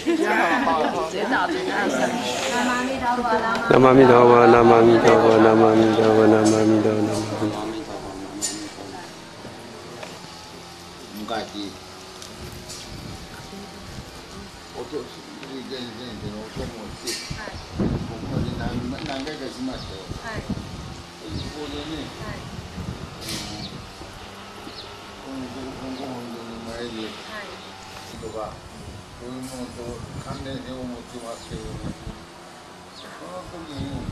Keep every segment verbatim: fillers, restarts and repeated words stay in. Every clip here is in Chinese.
直接打进二三。 南无阿弥陀佛， 南无阿弥陀佛，南无阿弥陀佛，南无阿弥陀佛，南无阿弥陀佛，南无阿弥陀佛。 昔、おと先生のお供をして、ここまで何何回かしましたよ。一方でね、このご本の前で人がそういうものと関連性を持ってますけどね、その時に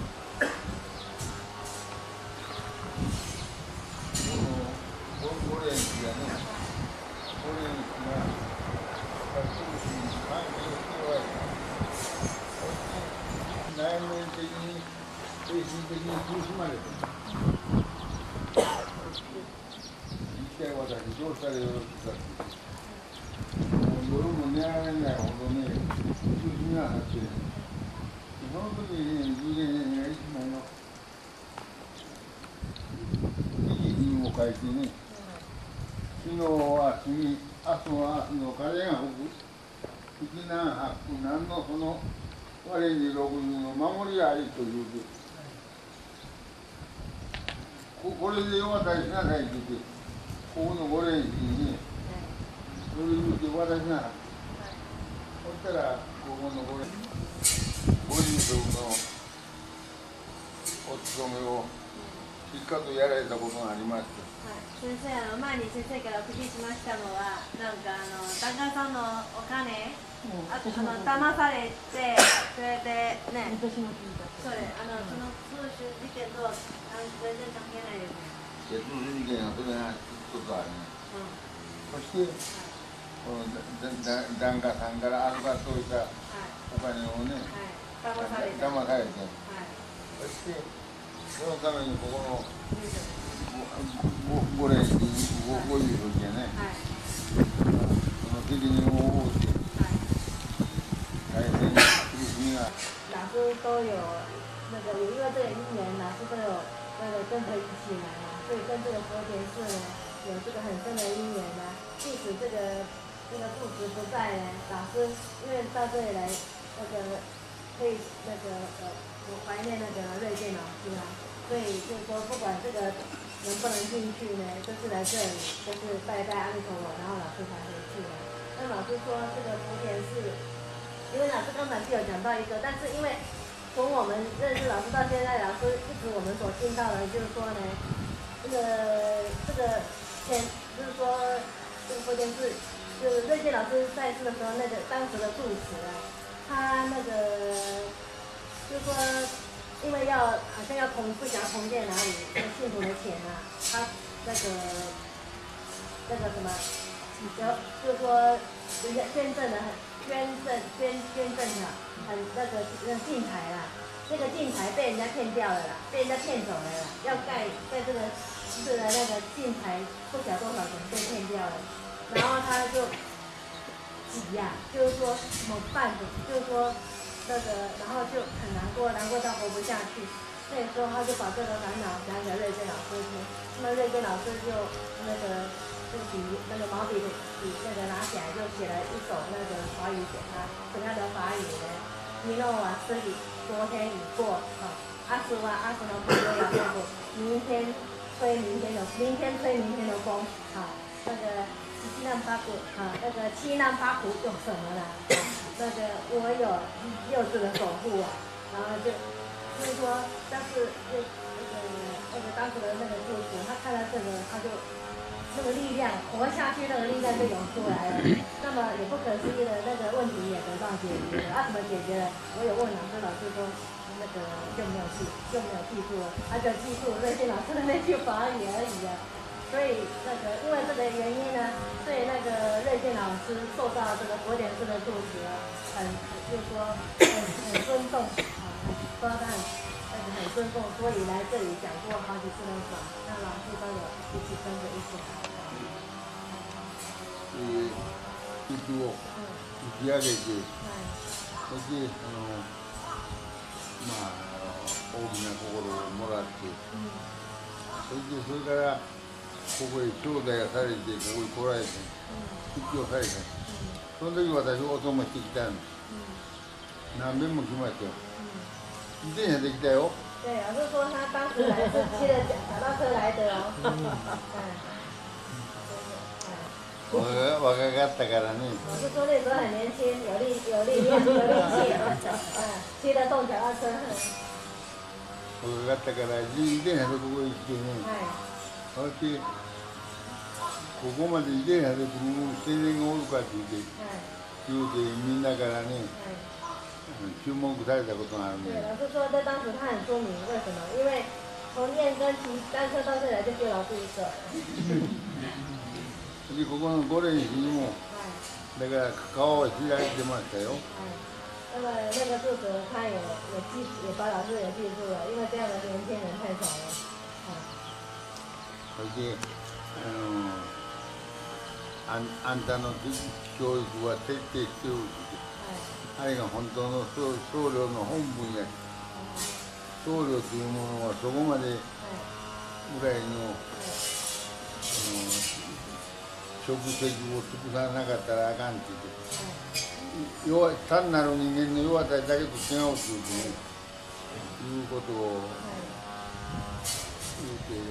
このゴレンチがね、ゴレンチが中心に関係しておられた。内面的に精神的に苦しまれて一体私どうしたらよろしいかって、夜も寝られないほどね、苦しみがあって、その時にね、従前が一枚の記事にも書いてね、昨日は過ぎ、明日は明日の風が吹く、吹きなが吐く、何のその我に六十の守りありというで、ここれでお渡しなさいって言って、ここのご練習にね、それを言って渡しなさい。そしたら、ここのご練習、ご住職のお勤めをしっかりとやられたことがありまして。 先生、あの前に先生からお聞きしましたのは、なんかあの檀家さんのお金、あとその騙されて、それでね、それあのその通州事件とは全然関係ないですね。 通州事件はそれが一つあるね。そして、この檀家さんから預かっておいたお金をね、 騙されて、 騙されて、そしてそのためにここのご練習、ごいう時はね、その責任を負って、大変苦しみが。 老师都有那个，也因为这个因缘，老师都有那个跟着一起来嘛，所以跟这个佛田寺呢有这个很深的因缘呢。即使这个这个住持不在呢，老师因为到这里来，那个可以那个呃，我怀念那个瑞健老师啊，所以就是说不管这个能不能进去呢，就是来这里，就是拜拜阿弥陀佛，然后老师才回去的。那老师说这个福田寺，因为老师刚才是有讲到一个，但是因为从我们认识老师到现在，老师一直我们所听到的就是说呢，这个这个前就是说这个福田寺，就是瑞健老师在世的时候，那个当时的住持啊，他那个就是说。因为要好像要重不想要重建哪里那信徒的钱啊，他那个那个什么，要就是说人家捐赠的很捐赠捐捐赠的很那个那个进财啦，那个进财被人家骗掉了啦，被人家骗走了啦，要盖在这个寺的那个进财不晓多少钱被骗掉了，然后他就急呀、啊，就是说怎么办的，就是说。那个，然后就很难过，难过到活不下去。所以说，他就把这个烦恼讲给瑞健老师听。那么瑞健老师就那个就笔那个毛笔笔那个拿起来，就写了一首那个法语给他。什么样的法语呢？米诺瓦斯里，昨天已过，啊，阿斯瓦阿斯诺布罗亚诺布，明天吹明天的，明天吹明天的风，啊，那个七难八苦，啊，那个七难八苦有什么呢？那个我有幼稚的守护啊，然后就所以说，但是那那个那个当时的那个住持，他看到这个，他就那个力量活下去，那个力量就涌出来了。那么也不可思议的那个问题也得到解决了。啊，怎么解决了？我有问老师，老师说那个就没有记，就没有记住了，他就记住瑞健老师的那句法语而已啊。所以那个因为这个原因呢，所以那个瑞健老师受到这个佛典寺的住持很就是说很很尊重啊，说他很那个很尊重，所以来这里讲过好几次的法，那老师都有一起跟着一起来。 えー、息を引き上げて、そしてあのまあ大きな心をもらって、そしてそれからここへ招待されて、ここへ来られて、復帰をされた。その時私お供してきたんです。 那没么去嘛就，你这样子的哦。 对，老师说他当时来是骑着脚脚踏车来的哦。嗯。 我我刚刚打开了呢。 老师说那时候很年轻，有力有力量有力气，嗯，骑得动脚踏车。 我刚刚打开了，一点还是不会去呢。而且，ここまで一点还是不青年がおるかって言って、言うてみんなからね、注目されたことがあるね。 对，老师说在当时他很出名，为什么？因为从燕根骑单车到这里来就只有老师一个。 でここの五連市にも、だから顔を開いてましたよ。 那么那个作者他也也记也把老师也记住了，因为这样的年轻人太少了。 それで、あのあんあんたの教育は徹底してるって、あれが本当の僧僧侶の本分や。僧侶というものはそこまでぐらいの、職責を尽くさなかったらあかんって言って、単なる人間の弱さだけと違うっていうね、いうことを言うて、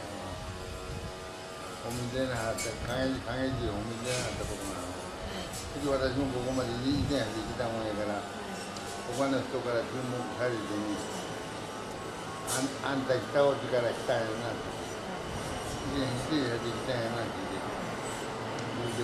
お見でなかった、陰で陰でお見でなかったことがある。私もここまでいいねできたもんやから、他の人から注目されてね、あん、あんた北落ちから来たんやなって、いや、いやできたんやなって。でもね、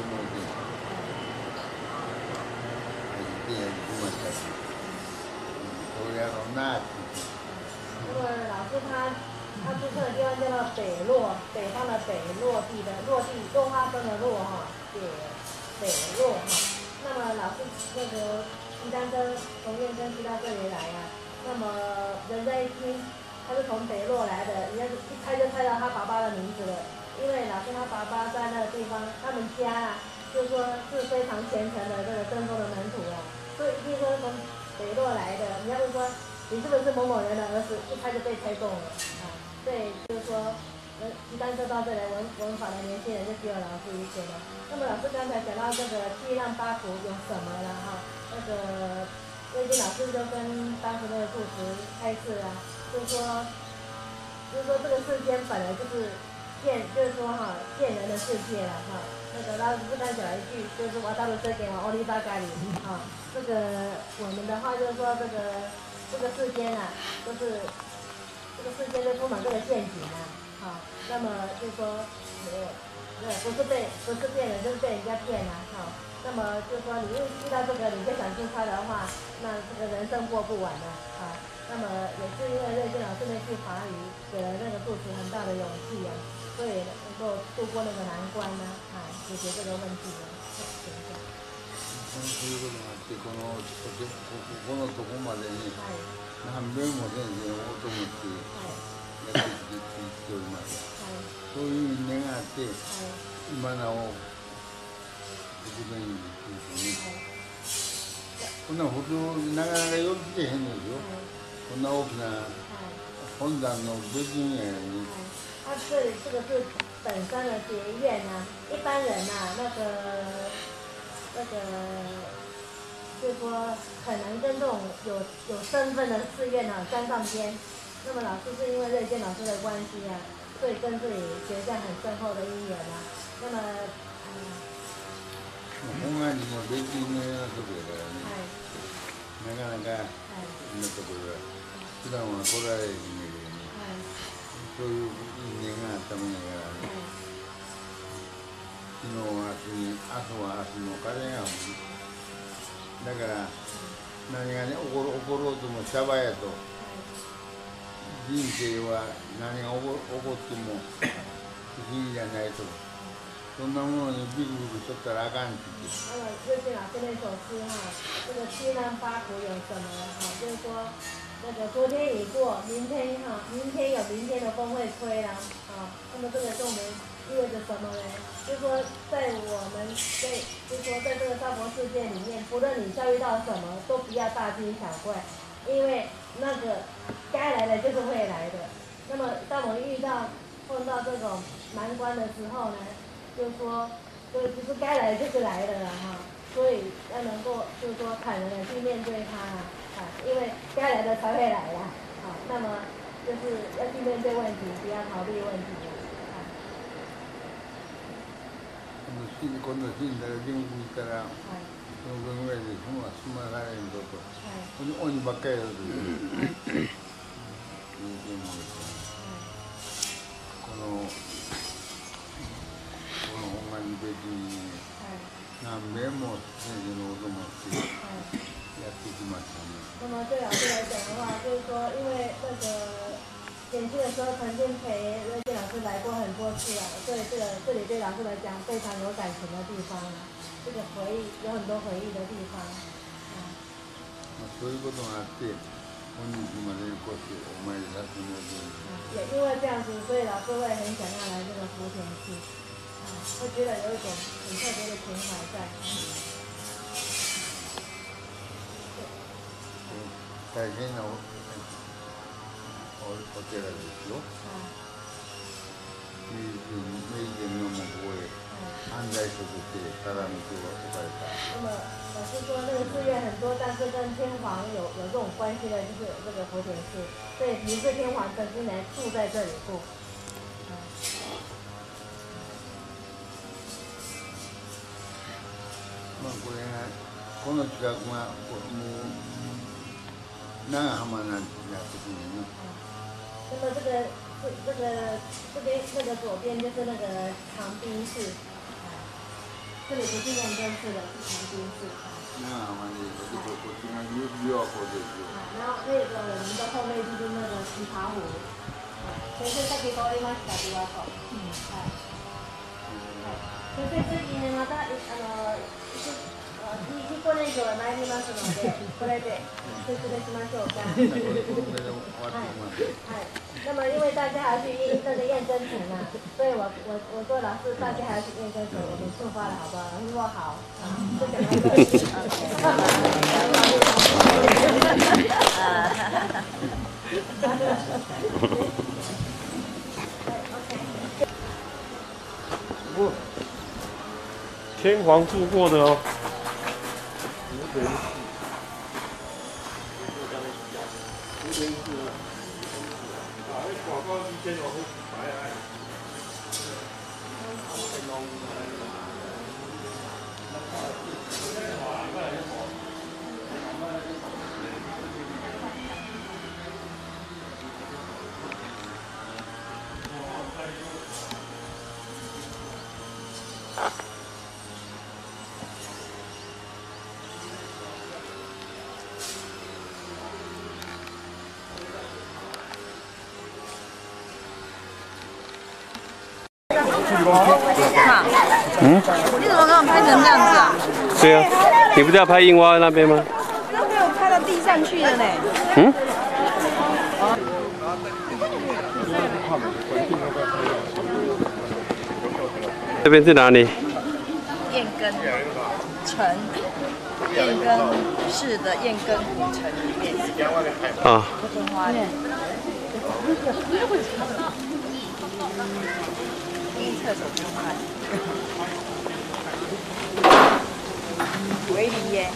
一定来ましたし、そうやろうなって。 那么老师他他注册的地方叫做北落，北方的北，落地的落地，落花生的落哈，北北落哈。那么老师那个骑单车从燕根骑到这里来啊，那么人家一听他是从北落来的，人家一猜就猜到他爸爸的名字了。因为老师他爸爸在那个地方，他们家啊，就是说是非常虔诚的这个真宗的门徒啊，所以一听说从北落来的，人家就说你是不是某某人的儿子，一猜就被猜中了啊。对，就是说，骑单车到这里文文法的年轻人就只有老师一个了。那么老师刚才讲到这个七浪八苦有什么了哈？那个最近老师就跟当时那个住持开示啊，就是说，就是说这个世间本来就是。见就是说哈，见人的世界了哈。那个老师刚讲一句，就是我到了这边我欧利巴咖喱哈。这个我们的话就是说，这个这个世间啊，就是这个世界就充满各个陷阱啊。好，那么就是说，呃，对，不是被不是骗人，就是被人家骗啊。好，那么就是说，你遇到这个你就想出差的话，那这个人生过不完了啊。那么也是因为瑞金老师那句法语，给了那个住持很大的勇气啊。所以能够度过那个难关呢，啊，解决这个问题呢，等一下。 そういうことがあって、このここのとこまでに何遍も先生をおと思ってやってきてきております。そういう因縁があって、今なお特別にですね。こんな普通なかなかよく来てへんのですよ。こんな大きな本山の別院やね。 它这里这个是本身的结院啊，一般人呐、啊，那个那个，就是说很难跟这种有有身份的寺院啊沾上边。那么老师是因为瑞建老师的关系啊，所以跟这里结下很深厚的因缘啊。那么，嗯， 本願寺も別院のようなところだからね、はい、なかなかそんなところが普段は来られるんだけどね、はい、そういう因縁があったもんやからね、はい、昨日は明日に、明日は明日の風が吹く。だから何がね起ころ起ころうともシャバやと、人生は何が起こっても不思議じゃないと、そんなものにビクビクしとったらあかんって言って。那么瑞金老师那首诗哈，这个七难八苦有什么哈？就是说，那个昨天已过，明天哈，明天有明天的风会吹啦，啊，那么这个对我们意味着什么呢？就是说，在我们在，就是说，在这个娑婆世界里面，不论你遭遇到什么，都不要大惊小怪，因为那个该来的就是会来的。那么，当我们遇到碰到这种难关的时候呢，就是说，就就是该来的就是来的了哈。所以要能够，就是说说坦然的去面对它啊，啊，因为该来的才会来呀，好，那么就是要去面对问题，不要逃避问题啊。 今度死んだら元気にいたら、その分ぐらいで済ま済まされんとと、鬼ばっかりやるという。このこのほんまに別に何遍も先生のこともってやってきましたね。 那么对老师来讲的话，就是说，因为那个年轻的时候曾经陪瑞健老师来过很多次啊，所以这个这里对老师来讲非常有感情的地方啊，这个回忆有很多回忆的地方啊。 そういうことがあって、本日までこうやってお参りさせてもらって。 也因为这样子，所以老师会很想要来这个福田去，啊，会觉得有一种很特别的情怀在。 大変なおお寺ですよ。明治明治天皇もここへ安西所として定めておかれた。 那么老师说，那个寺院很多，但是跟天皇有有这种关系的，就是有这个福田寺。所以明治天皇曾经来住在这里过。 まあこれがこの近くがもう長浜なんてなってくるね。 那么这个这这个这边那个左边就是那个长滨寺，这里不是永贞寺的，是长滨寺。 長浜でこっちが琵琶湖ですよ。 然后那个我们的后面就是那个琵琶湖。先生さっき通りました琵琶湖。うん。はい。先生次ねまたあの彦根城へ参りますので、これで説明しましょうか。はい。はい。那么因为大家还要去验那个验真城啊，所以我我我说老师大家还要去验真城，我们出发了好不好？老师说好，就讲到这里。 不，天皇住过的哦。 嗯？你怎么给我拍成这样子啊？ 对啊，你不是要拍樱花那边吗？ 都被我拍到地上去了呢。 嗯？这边是哪里？ 燕根城，燕根市的燕根古城里面。 啊。 花园。厕所不用看。围篱耶。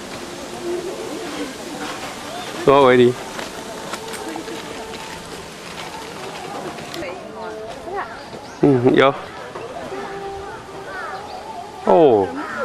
什么围篱？嗯，有。哦。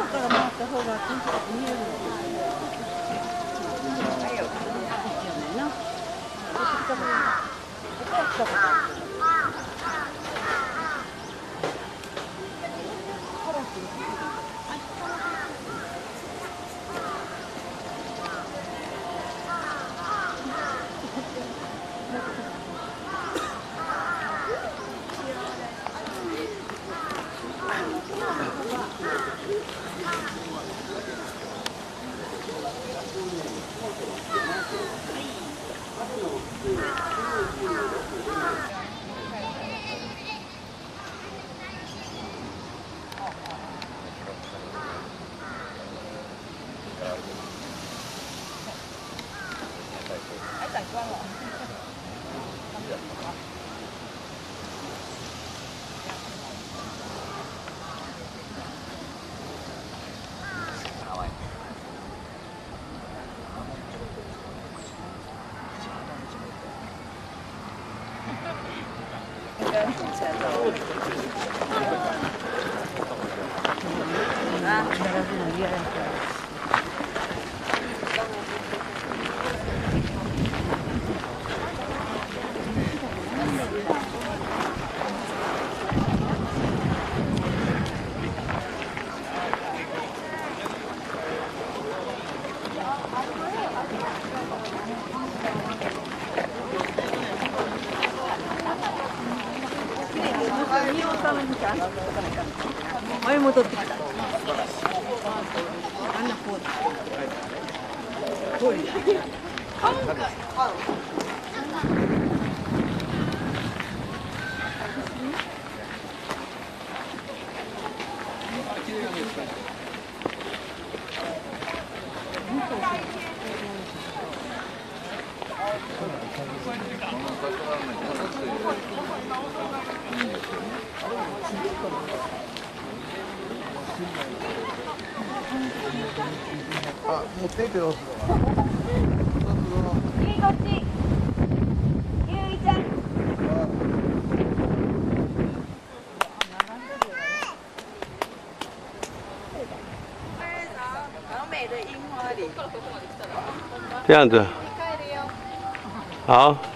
还长光了。 根古城哦。啊，那个是很厉害。 前戻ってきた。あんなこうだ。こういう。 あ、持っていってどうするゆいこっち。ゆいちゃん。 好美的樱花林。 这样子。好。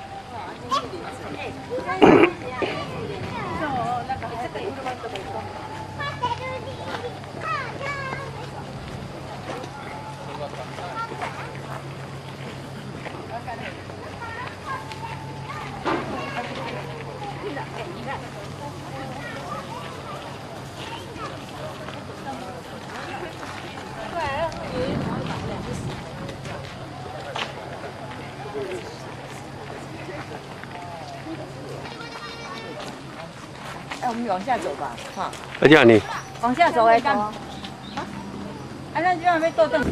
哎，我们往下走吧，哈。 而且你。 往下走来干嘛？啊？啊，咱今晚要坐凳。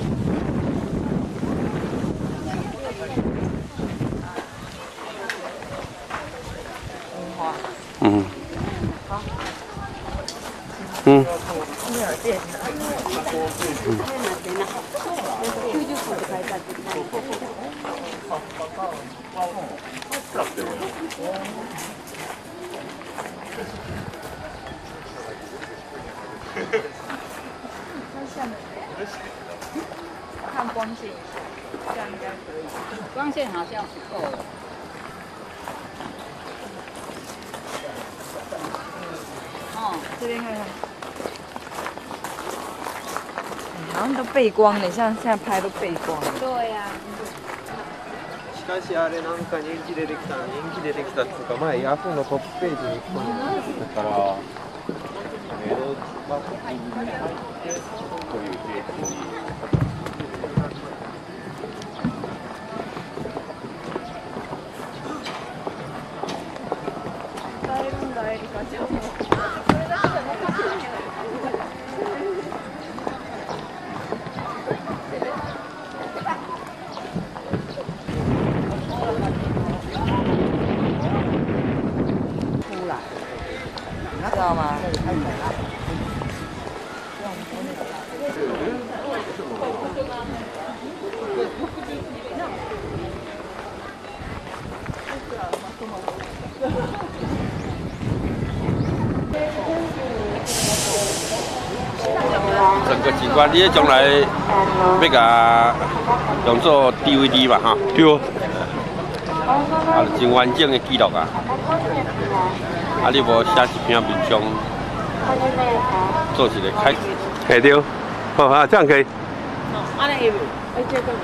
花。 嗯。好。嗯。 没有电。嗯。看光线，这样应该可以。光线好像不够了。哦，这边看看。好像都背光了，像现在拍都背光了。 对呀。 しかしあれなんか人気出てきた人気出てきたっつうか前ヤフーのトップページにこうだから江戸幕府に入ってこういうページに。 使えるんだエリカちゃんも。それだけじゃなくて。知道吗？ 整个景观，你将来要甲用作 D V D 吧，哈。对哦。啊，真完整的记录啊。啊，你无写一篇文章，做一个开，可以对，好啊，这样可以。 安尼有，哎，这个。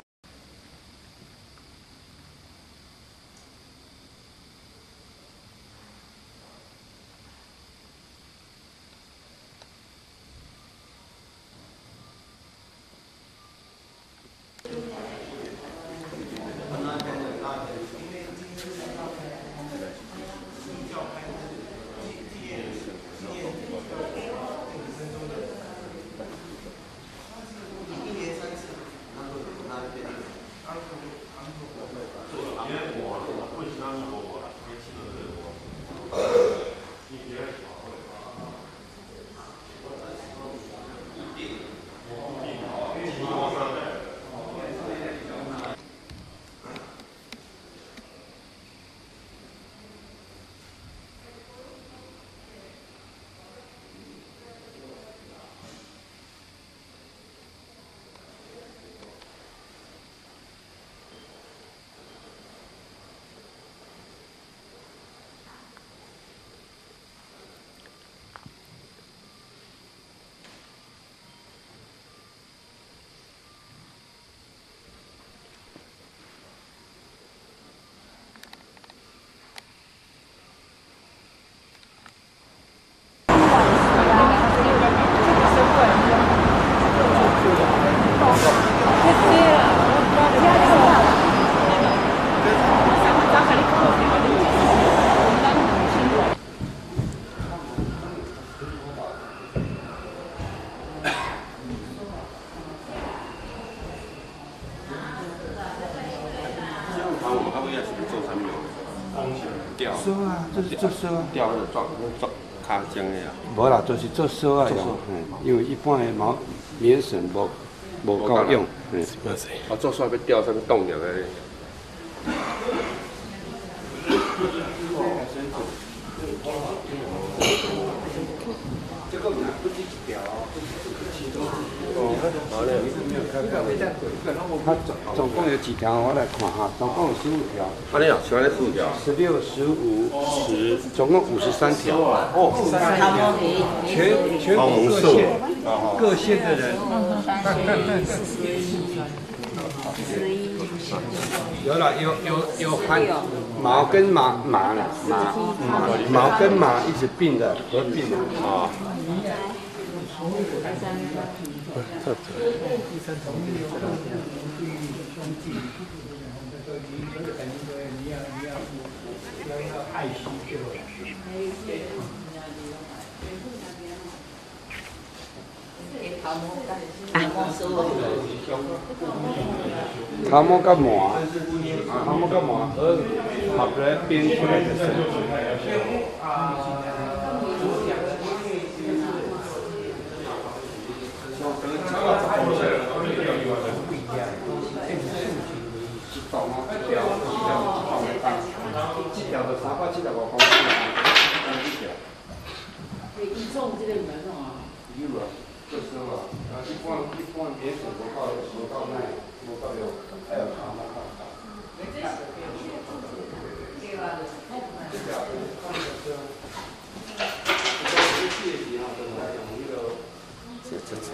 吊。 烧啊，这是做烧啊。 吊那撞撞卡针的啊。 无啦，就是做烧啊用，嗯，因为一般的毛棉绳无无够用，嗯。 啊，做煞要吊上冻了的。这个不止一条哦，哦，好嘞， 它总总共有几条？我来看哈，总共有十五条。 啊，你啊，喜欢那十五条？ 十六、十五、十，总共五十三条。哦，全全国各县各县的人。有了，有有有含毛跟马马了，马马毛跟马一起并的合并的啊。头毛甲毛，头毛甲毛合合来编出来的绳子。一条的三百七十五公斤，一条。 对，一重这个有没有啊？ 有啊，这是嘛，啊，一般一般棉绳无够无够耐，无够用，还有头毛较大。 这真超。